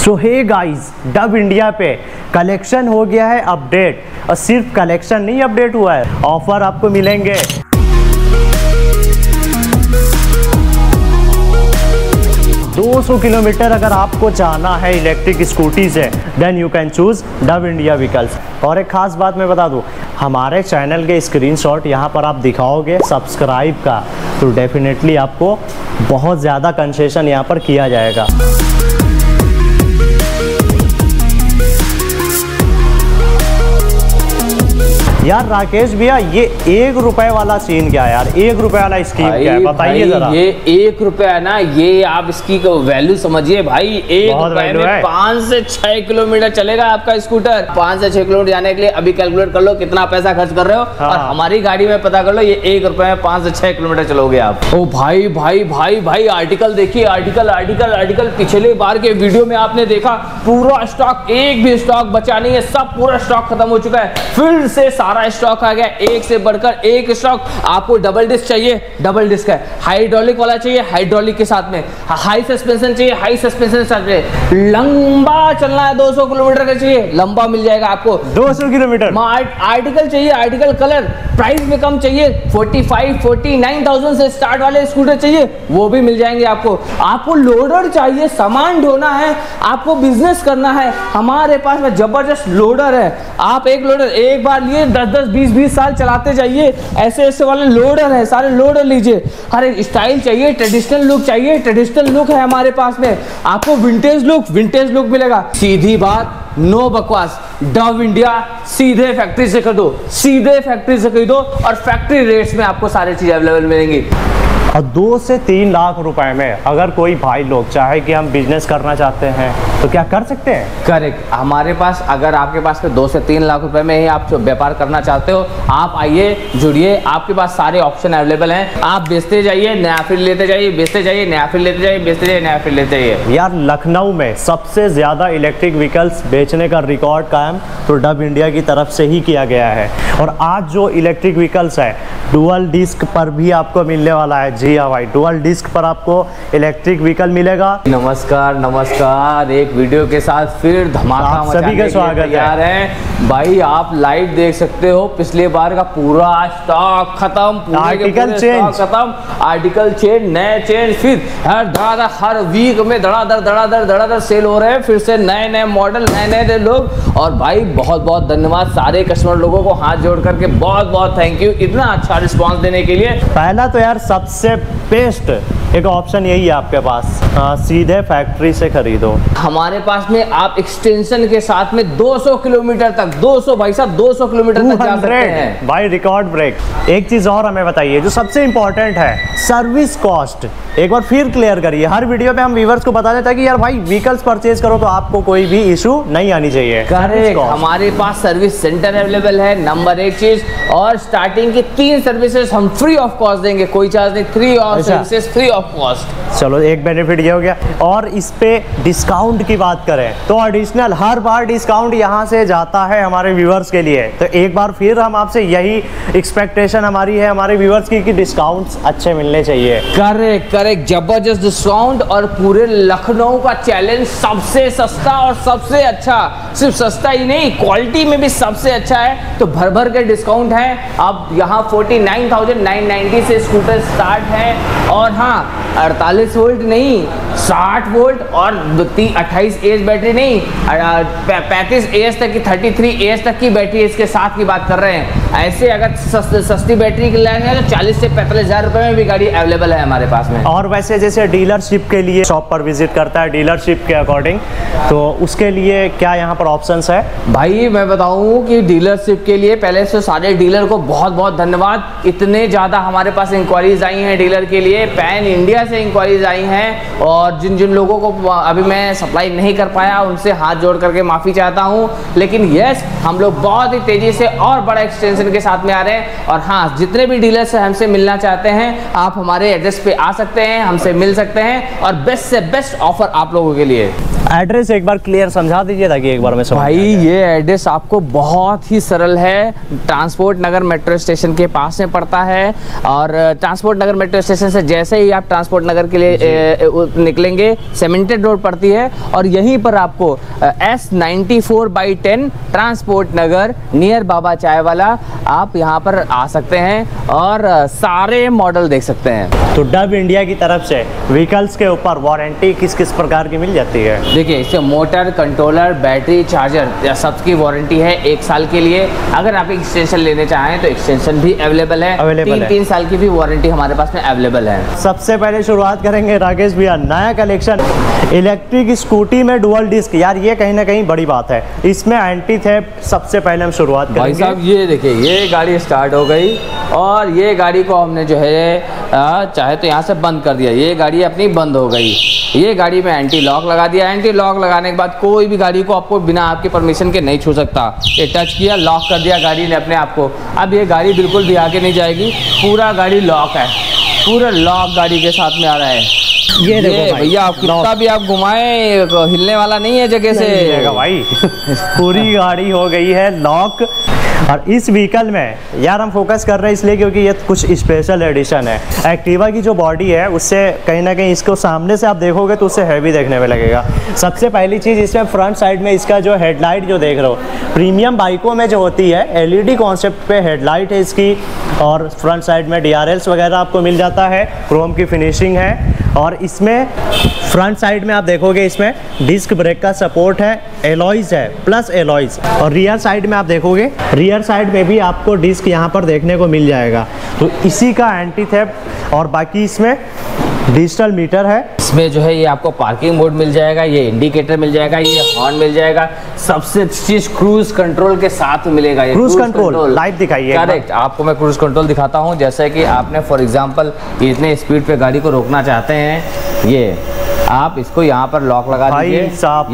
सो hey guys, dub India पे collection हो गया है अपडेट, और सिर्फ कलेक्शन नहीं अपडेट हुआ है, ऑफर आपको मिलेंगे। दो 200 किलोमीटर अगर आपको जाना है इलेक्ट्रिक स्कूटी से, then you can choose dub India vehicles. और एक खास बात मैं बता दूं, हमारे चैनल के स्क्रीनशॉट यहाँ पर आप दिखाओगे सब्सक्राइब का, तो डेफिनेटली आपको बहुत ज़्यादा कंसेशन यहाँ पर किया जाएगा। यार राकेश भैया, ये 1 रुपए वाला सीन क्या है यार? 1 रुपए वाला स्कीम क्या है, बताइए जरा। ये 1 रुपया है ना, ये आप इसकी वैल्यू समझिए भाई। 1 रुपए में 5 से 6 किलोमीटर चलेगा आपका स्कूटर। 5 से 6 किलोमीटर जाने के लिए अभी कैलकुलेट कर लो कितना पैसा खर्च कर रहे हो। हाँ। और हमारी गाड़ी में पता कर लो, ये 1 रुपए में 5 से 6 किलोमीटर चलोगे आप। ओ भाई भाई भाई भाई, आर्टिकल देखिए, आर्टिकल पिछले बार के वीडियो में आपने देखा, पूरा स्टॉक, एक भी स्टॉक बचा नहीं है, सब पूरा स्टॉक खत्म हो चुका है। फिर से सारा स्टॉक आ गया, एक से बढ़कर एक स्टॉक। आपको डबल डिस्क चाहिए, डबल डिस्क है। हाइड्रोलिक वाला चाहिए, हाइड्रोलिक के साथ में। हाई सस्पेंशन चाहिए, हाई सस्पेंशन चाहिए। लंबा चलना है, 200 किलोमीटर का चाहिए, लंबा मिल जाएगा आपको। 200 किलोमीटर आर्टिकल चाहिए, आर्टिकल कलर। प्राइस में कम चाहिए, 45-49,000 से स्टार्ट वाले स्कूटर चाहिए, वो भी मिल जाएंगे आपको। आपको लोडर चाहिए, सामान ढोना है, आपको बिजनेस करना है, हमारे पास में जबरदस्त लोडर है। आप एक लोडर एक बार लिए 10-10, 20-20 साल चलाते जाइए। ऐसे वाले लोडर है, सारे लोडर लीजिए। हर एक स्टाइल चाहिए, ट्रेडिशनल लुक चाहिए, ट्रेडिशनल लुक है हमारे पास में। आपको विंटेज लुक मिलेगा। सीधी बात, नो बकवास, डब इंडिया सीधे फैक्ट्री से खरीदो, सीधे फैक्ट्री से खरीदो, और फैक्ट्री रेट्स में आपको सारी चीजें अवेलेबल मिलेंगी। और 2 से 3 लाख रुपए में अगर कोई भाई लोग चाहे कि हम बिजनेस करना चाहते हैं तो क्या कर सकते हैं? करेक्ट। हमारे पास, अगर आपके पास 2 से 3 लाख रुपए में ही आप व्यापार करना चाहते हो, आप आइए, जुड़िए, आपके पास सारे ऑप्शन अवेलेबल हैं। आप बेचते जाइए, नया फिर लेते जाइए, बेचते जाइए, नया फिर लेते जाइए, बेचते जाइए, नया फिर लेते जाइए। यार लखनऊ में सबसे ज्यादा इलेक्ट्रिक व्हीकल्स बेचने का रिकॉर्ड कायम तो डब इंडिया की तरफ से ही किया गया है। और आज जो इलेक्ट्रिक व्हीकल्स है, डुअल डिस्क पर भी आपको मिलने वाला है। जी हाँ भाई, डुअल डिस्क पर आपको इलेक्ट्रिक व्हीकल मिलेगा। नमस्कार, एक वीडियो के साथ फिर धमाका सभी का स्वागत है भाई। आप लाइव देख सकते हो, पिछले बार का पूरा स्टॉक खत्म, आर्टिकल चेंज खत्म, आर्टिकल चेंज, नए चेंज, फिर हर वीक में धड़ाधड़ सेल हो रहे हैं, फिर से नए मॉडल, नए लोग। और भाई बहुत धन्यवाद सारे कस्टमर लोगों को, हाथ जोड़ करके बहुत थैंक यू इतना अच्छा रिस्पांस देने के लिए। पहला तो यार सबसे बेस्ट एक ऑप्शन यही है आपके पास, सीधे फैक्ट्री से खरीदो। हमारे पास में आप एक्सटेंशन के साथ में 200 किलोमीटर तक, 200 भाई साहब 200 किलोमीटर तक जा सकते हैं भाई, रिकॉर्ड ब्रेक। एक चीज और हमें बताइए जो सबसे इंपॉर्टेंट है, सर्विस कॉस्ट एक बार फिर क्लियर करिए। हर वीडियो पे हम व्यूअर्स को बता देते हैं कि यार भाई व्हीकल्स परचेज करो तो आपको कोई भी इशू नहीं आनी चाहिए। करेक्ट। हमारे पास सर्विस सेंटर अवेलेबल है, नंबर 1 चीज। और स्टार्टिंग की 3 सर्विसेज हम फ्री ऑफ कॉस्ट देंगे, कोई चार्ज नहीं, 3 सर्विसेज फ्री ऑफ कॉस्ट। चलो एक बेनिफिट ये हो गया। और इस पे डिस्काउंट की बात करें तो एडिशनल हर बार डिस्काउंट यहाँ से जाता है हमारे व्यूअर्स के लिए। तो एक बार फिर हम आपसे यही एक्सपेक्टेशन हमारी है हमारे व्यूअर्स की कि डिस्काउंट्स अच्छे मिलने चाहिए। करेक्ट, जबरदस्त डिस्काउंट, और पूरे लखनऊ का चैलेंज, सबसे सस्ता और सबसे अच्छा। सिर्फ सस्ता ही नहीं, क्वालिटी में भी सबसे अच्छा है। तो भर के डिस्काउंट है। अब यहाँ 49,990 से स्कूटर स्टार्ट है। और हाँ, 48 वोल्ट नहीं, 60 वोल्ट, और 28 एएच बैटरी नहीं, 35 एएच तक की, 33 एएच तक की बैटरी इसके साथ की बात कर रहे हैं। ऐसे अगर सस्ती बैटरी के लेंगे तो 40 से 45 हजार रुपए में भी गाड़ी अवेलेबल है हमारे पास में। और वैसे जैसे डीलरशिप के लिए शॉप पर विजिट करता है डीलरशिप के अकॉर्डिंग, तो उसके लिए क्या यहाँ पर ऑप्शंस है? भाई मैं बताऊं कि डीलरशिप के लिए पहले से सारे डीलर को बहुत धन्यवाद। इतने ज़्यादा हमारे पास इंक्वायरीज आई हैं डीलर के लिए, पैन इंडिया से इंक्वायरीज आई हैं। और जिन लोगों को अभी मैं सप्लाई नहीं कर पाया उनसे हाथ जोड़ करके माफ़ी चाहता हूँ। लेकिन यस, हम लोग बहुत ही तेज़ी से और बड़ा एक्सटेंशन के साथ में आ रहे हैं। और हाँ, जितने भी डीलर से हमसे मिलना चाहते हैं, आप हमारे एड्रेस पे आ सकते हैं, हमसे मिल सकते हैं, और बेस्ट से बेस्ट ऑफर आप लोगों के लिए। एड्रेस एक बार क्लियर समझा दीजिए ताकि एक बार मैं समझ भाई ये एड्रेस आपको बहुत ही सरल है, ट्रांसपोर्ट नगर मेट्रो स्टेशन के पास में पड़ता है। और ट्रांसपोर्ट नगर मेट्रो स्टेशन से जैसे ही आप ट्रांसपोर्ट नगर के लिए निकलेंगे, सीमेंटेड रोड पड़ती है और यहीं पर आपको S94/10 ट्रांसपोर्ट नगर नियर बाबा चाय वाला, आप यहाँ पर आ सकते हैं और सारे मॉडल देख सकते हैं। तो डव इंडिया की तरफ से व्हीकल्स के ऊपर वारंटी किस किस प्रकार की मिल जाती है? देखिए, इससे मोटर, कंट्रोलर, बैटरी, चार्जर सबकी वारंटी है 1 साल के लिए। अगर आप एक्सटेंशन लेने चाहें तो एक्सटेंशन भी अवेलेबल है। 3 साल की भी वारंटी हमारे पास में अवेलेबल है। सबसे पहले शुरुआत करेंगे राकेश भैया, नया कलेक्शन इलेक्ट्रिक स्कूटी में डुअल डिस्क। यार ये कहीं ना कहीं बड़ी बात है, इसमें एंटी थेफ्ट सबसे पहले हम शुरुआत करेंगे। भाई साहब ये देखिए, ये गाड़ी स्टार्ट हो गई और ये गाड़ी को हमने जो है चाहे तो यहाँ से बंद कर दिया, ये गाड़ी अपनी बंद हो गई। ये गाड़ी में एंटी लॉक लगा दिया। एंटी लॉक लगाने के बाद कोई भी गाड़ी को आपको बिना आपके परमिशन के नहीं छू सकता। ये टच किया, लॉक कर दिया गाड़ी ने अपने आप को। अब ये गाड़ी बिल्कुल भी आगे नहीं जाएगी, पूरा गाड़ी लॉक है, पूरा लॉक गाड़ी के साथ में आ रहा है। ये देखो भैया, आप कितना भी आप घुमाएं हिलने वाला नहीं है जगह से भाई। पूरी गाड़ी हो गई है लॉक। और इस व्हीकल में यार हम फोकस कर रहे हैं इसलिए क्योंकि ये कुछ स्पेशल एडिशन है। एक्टिवा की जो बॉडी है उससे कहीं ना कहीं इसको सामने से आप देखोगे तो उससे हैवी देखने में लगेगा। सबसे पहली चीज़, इसमें फ्रंट साइड में इसका जो हेडलाइट जो देख रहे हो, प्रीमियम बाइकों में जो होती है एलईडी कॉन्सेप्ट पे हेडलाइट है इसकी। और फ्रंट साइड में DRLs वगैरह आपको मिल जाता है, क्रोम की फिनिशिंग है। और इसमें फ्रंट साइड में आप देखोगे इसमें डिस्क ब्रेक का सपोर्ट है, एलॉयज है, प्लस एलॉयज। और रियर साइड में आप देखोगे, रियर साइड में भी आपको डिस्क यहाँ पर देखने को मिल जाएगा। तो इसी का एंटी थेफ्ट। और बाकी इसमें डिजिटल मीटर है। इसमें जो है ये आपको पार्किंग मोड मिल जाएगा, ये इंडिकेटर मिल जाएगा, ये हॉर्न मिल जाएगा। सबसे चीज क्रूज कंट्रोल के साथ मिलेगा। ये क्रूज कंट्रोल लाइव दिखाइए। करेक्ट, आपको मैं क्रूज कंट्रोल दिखाता हूँ। जैसे कि आपने फॉर एग्जांपल इतने स्पीड पे गाड़ी को रोकना चाहते हैं, ये आप इसको यहाँ पर लॉक लगा दीजिए।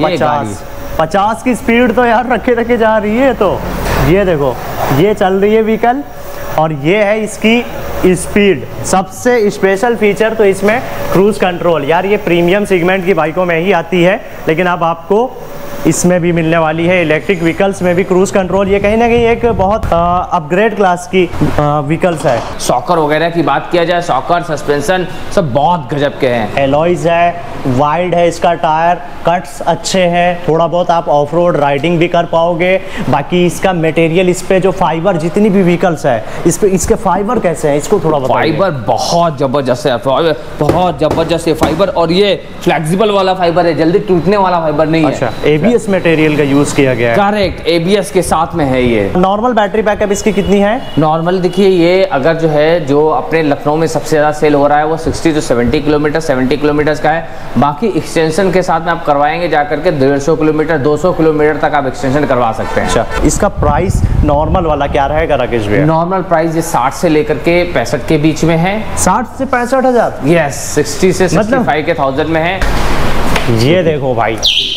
50 की स्पीड तो यार रखे जा रही है। तो ये देखो, ये चल रही है व्हीकल और ये है इसकी स्पीड। सबसे स्पेशल फीचर तो इसमें क्रूज कंट्रोल। यार ये प्रीमियम सेगमेंट की बाइकों में ही आती है, लेकिन अब आपको इसमें भी मिलने वाली है। इलेक्ट्रिक व्हीकल्स में भी क्रूज कंट्रोल। ये कहीं ना कहीं एक बहुत अपग्रेड क्लास की व्हीकल्स है। शॉकर वगैरह की बात किया जाए, शॉकर, सस्पेंशन सब बहुत गजब के हैं। एलॉयज है, वाइड है इसका टायर, कट्स अच्छे हैं, थोड़ा बहुत आप ऑफ रोड राइडिंग भी कर पाओगे। बाकी इसका मटेरियल, इस पे जो फाइबर जितनी भी व्हीकल्स है इस पे, इसके फाइबर कैसे हैं इसको थोड़ा बताइए। फाइबर बहुत जबरदस्त है, बहुत जबरदस्त है फाइबर। और ये फ्लेक्सिबल वाला फाइबर है, जल्दी टूटने वाला फाइबर नहीं है। अच्छा, ABS मटेरियल का यूज किया गया है। करेक्ट, ABS के साथ में है ये। नॉर्मल बैटरी बैकअप इसकी कितनी है? नॉर्मल देखिए, ये अगर जो है जो अपने लखनऊ में सबसे ज़्यादा सेल हो रहा है वो 60 से 70 किलोमीटर, 70 किलोमीटर का है। बाकी एक्सटेंशन के साथ में आप करवाएंगे जाकर के 150 किलोमीटर, 200 किलोमीटर तक आप एक्सटेंशन करवा सकते हैं। अच्छा, इसका प्राइस नॉर्मल वाला क्या रहेगा राकेश भैया? नॉर्मल प्राइस ये 60 से लेकर के 65 के बीच में है। 60 से 65 हज़ार? यस, 60 से 65 के 1000 में है। ये देखो भाई,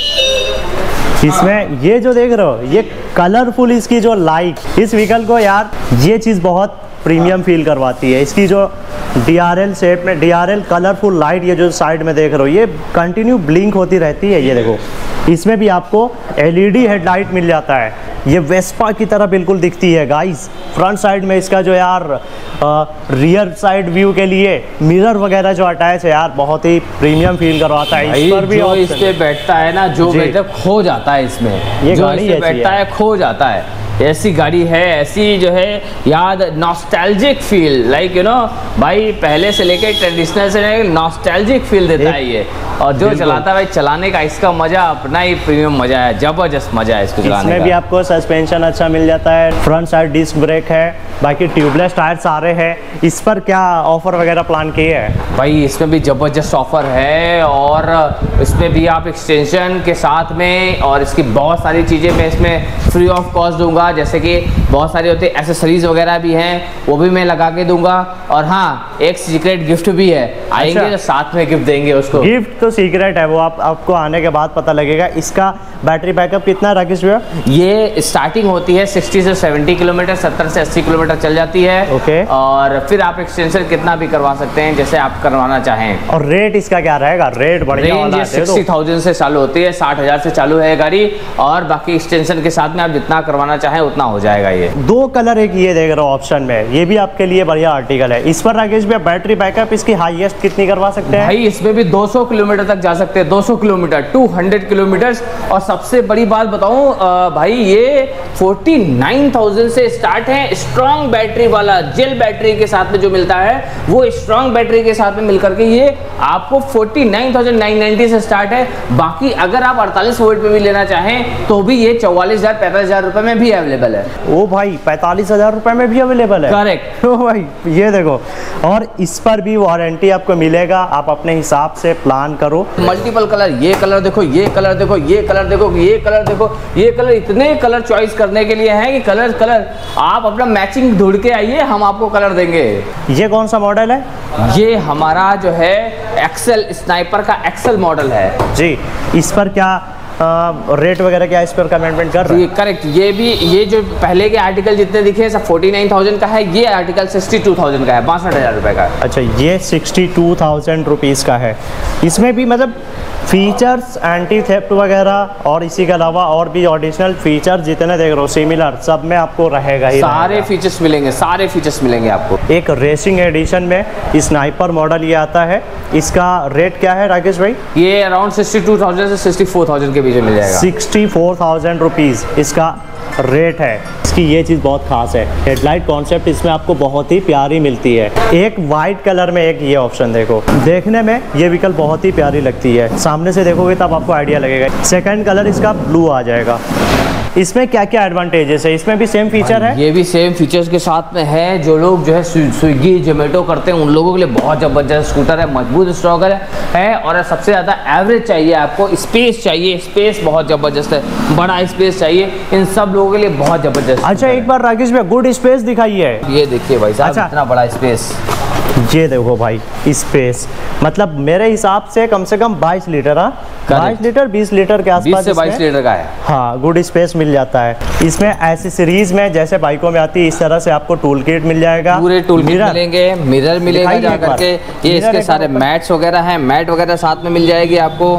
इसमें ये जो देख रहे हो, ये कलरफुल इसकी जो लाइट, इस व्हीकल को यार ये चीज़ बहुत प्रीमियम फील करवाती है। इसकी जो DRL शेप में, DRL कलरफुल लाइट, ये जो साइड में देख रहे हो, ये कंटिन्यू ब्लिंक होती रहती है। ये देखो, इसमें भी आपको LED हेडलाइट मिल जाता है। ये वेस्पा की तरह बिल्कुल दिखती है गाइस। फ्रंट साइड में इसका जो यार रियर साइड व्यू के लिए मिरर वगैरह जो अटैच है यार, बहुत ही प्रीमियम फील करवाता है। इस पर भी जो इस पे बैठता है ना, जो बैठता खो जाता है इसमें। ये जो गाड़ी इस पे बैठता है खो जाता है। ऐसी गाड़ी है, ऐसी जो है याद, nostalgic feel, like you know भाई, पहले से लेकर ट्रेडिशनल से नॉस्टैल्जिक फील देता है ये। और जो चलाता है भाई, चलाने का इसका मजा अपना ही प्रीमियम मजा है, जबरदस्त मजा है इसको चलाने का। इसमें भी आपको सस्पेंशन अच्छा मिल जाता है, फ्रंट साइड डिस्क ब्रेक है, बाकी ट्यूबलेस टायर सारे हैं। इस पर क्या ऑफर वगैरह प्लान किए हैं? भाई इसमें भी जबरदस्त ऑफर है और इसमें भी आप एक्सटेंशन के साथ में और इसकी बहुत सारी चीज़ें मैं इसमें फ्री ऑफ कॉस्ट दूंगा। जैसे कि बहुत सारी होती है एसेसरीज वगैरह भी हैं, वो भी मैं लगा के दूंगा। और हाँ, एक सीक्रेट गिफ्ट भी है, आएंगे तो साथ में गिफ्ट देंगे उसको। गिफ्ट तो सीक्रेट है, वो आपको आने के बाद पता लगेगा। इसका बैटरी बैकअप कितना है राकेश भैया? ये स्टार्टिंग होती है 60 से 70 किलोमीटर, 70 से 80 किलोमीटर चल जाती है। ओके। और फिर आप एक्सटेंशन कितना भी करवा सकते हैं जैसे आप करवाना चाहें। और रेट इसका क्या रहेगा? रेट बढ़िया वाला है। 60,000 से चालू होती है, 60,000 से चालू है गाड़ी, और बाकी एक्सटेंशन के साथ में आप जितना करवाना चाहें उतना हो जाएगा। ये 2 कलर एक ये देख रहा हूँ ऑप्शन में, ये भी आपके लिए बढ़िया आर्टिकल है। इस पर राकेश भैया बैटरी बैकअप इसकी हाईएस्ट कितनी करवा सकते हैं? भाई इसमें भी 200 किलोमीटर तक जा सकते हैं, 200 किलोमीटर, 200 किलोमीटर। और सबसे बड़ी बात बताऊं भाई, ये 49,000 से स्टार्ट है। स्ट्रॉन्ग बैटरी वाला जेल बैटरी के साथ में जो मिलता है, वो स्ट्रॉन्ग बैटरी के साथ में मिलकर के ये आपको 49,990 से स्टार्ट है। बाकी अगर आप 48 वोल्ट पे भी लेना चाहें तो भी ये 44,000 45,000 रुपए में भी अवेलेबल है। ओ भाई 45,000 रुपए में भी अवेलेबल है? करेक्ट। ओ भाई ये देखो, और इस पर भी वारंटी आपको मिलेगा, आप अपने हिसाब से प्लान करो। मल्टीपल कलर, ये कलर देखो, ये कलर देखो, ये कलर देखो, ये कलर देखो, ये कलर, इतने कलर चॉइस करने के लिए हैं कि कलर आप अपना मैचिंग ढूंढ के आइए, हम आपको कलर देंगे। ये कौन सा मॉडल है? ये हमारा जो है एक्सेल, स्नाइपर का एक्सेल मॉडल है जी। इस पर क्या रेट वगैरह क्या इस पर कमेंटमेंट कर रहे हैं? करेक्ट। ये भी, ये जो पहले के आर्टिकल जितने दिखे सब 49,000 का है, ये आर्टिकल 62,000 का है, 62,000 रुपए का। अच्छा, ये 62,000 रुपीज़ का है। इसमें भी मतलब फीचर्स एंटी थेफ्ट वगैरह और इसी के अलावा और भी एडिशनल फीचर जितने देख रहे हो सिमिलर, सब में आपको रहेगा ही, सारे फीचर्स मिलेंगे, सारे फीचर्स मिलेंगे आपको। एक रेसिंग एडिशन में स्नाइपर मॉडल ये आता है। इसका रेट क्या है राकेश भाई? ये अराउंड 62,000 से 64,000 के बीच में मिल जाएगा। 64,000 रुपीज़ इसका रेट है। इसकी ये चीज़ बहुत खास है, हेडलाइट कॉन्सेप्ट इसमें आपको बहुत ही प्यारी मिलती है। एक वाइट कलर में एक ये ऑप्शन देखो, देखने में ये व्हीकल बहुत ही प्यारी लगती है, सामने से देखोगे तब आपको आइडिया लगेगा। सेकंड कलर इसका ब्लू आ जाएगा। इसमें क्या क्या एडवांटेजेस है? इसमें भी सेम फीचर है? ये भी सेम फीचर्स के साथ में है। जो लोग जो है स्विगी जोमेटो करते हैं उन लोगों के लिए बहुत ज़बरदस्त स्कूटर है, मजबूत स्ट्रॉगर है। और सबसे ज़्यादा एवरेज चाहिए आपको, स्पेस चाहिए, स्पेस बहुत ज़बरदस्त है, बड़ा स्पेस चाहिए, इन सब लोगों के लिए बहुत ज़बरदस्त। अच्छा, एक बार राकेश भाई गुड स्पेस दिखाइए। ये देखिए भाई साहब, अच्छा, इतना बड़ा स्पेस, ये देखो भाई स्पेस, मतलब मेरे हिसाब से कम 22 लीटर, 22 लीटर 20 लीटर के आसपास, 20 से 22 लीटर का है। हाँ, गुड स्पेस मिल जाता है। इसमें एसेसरीज में जैसे बाइकों में आती है इस तरह से आपको टूल किट मिल जाएगा, पूरे टूल किट मिलेंगे, मिरर मिलेगा जा करके, ये इसके सारे मैट्स वगैरह हैं, मैट वगैरह साथ में मिल जाएगी आपको,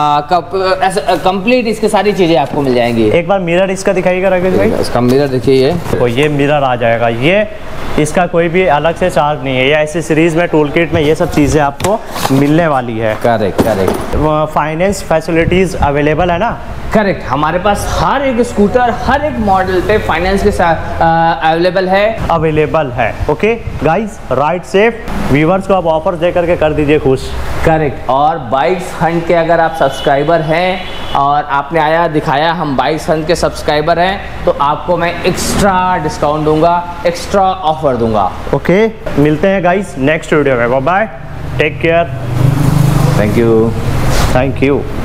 कंप्लीट इसके सारी चीजें आपको मिल जाएंगी। एक बार मिरर इसका दिखाइएगा राकेश भाई। इसका मिरर देखिए, ये मिरर आ जाएगा, ये इसका कोई भी अलग से चार्ज नहीं है, ये एसेसरीज में टूल किट में ये सब चीज़ें आपको मिलने वाली है। करेक्ट। फाइनेंस फैसिलिटीज़ अवेलेबल है ना? करेक्ट। हमारे पास हर एक स्कूटर, हर एक मॉडल पे फाइनेंस के साथ अवेलेबल है। Okay guys, ride safe. Viewers को आप ऑफर दे करके कर दीजिए खुश। करेक्ट। और बाइक्स हंट के अगर आप सब्सक्राइबर हैं और आपने आया दिखाया हम बाइक्स हंट के सब्सक्राइबर हैं, तो आपको मैं एक्स्ट्रा डिस्काउंट दूंगा, एक्स्ट्रा ऑफर दूंगा। ओके, मिलते हैं गाइस नेक्स्ट वीडियो में। Bye bye, take care, thank you.